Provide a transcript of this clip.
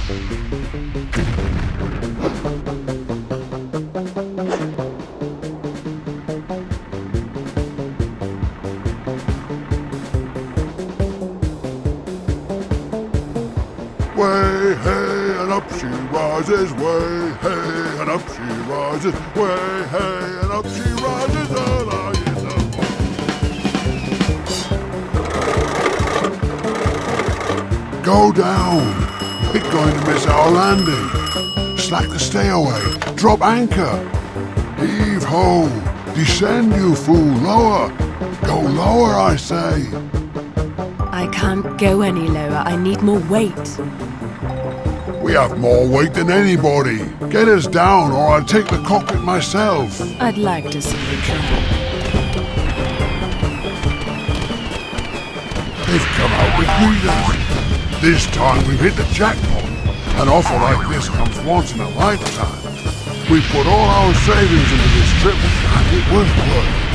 Way, hey, and up she rises, way, hey, and up she rises, way, hey, and up she rises, and I is the fun. Go down, we're going to miss our landing. Slack the stayaway, drop anchor. Heave ho, descend you fool, lower. Go lower, I say. I can't go any lower. I need more weight. We have more weight than anybody. Get us down or I'll take the cockpit myself. I'd like to see you try. They've come out with greetings. This time we've hit the jackpot. An offer like this comes once in a lifetime. We put all our savings into this trip and it was good.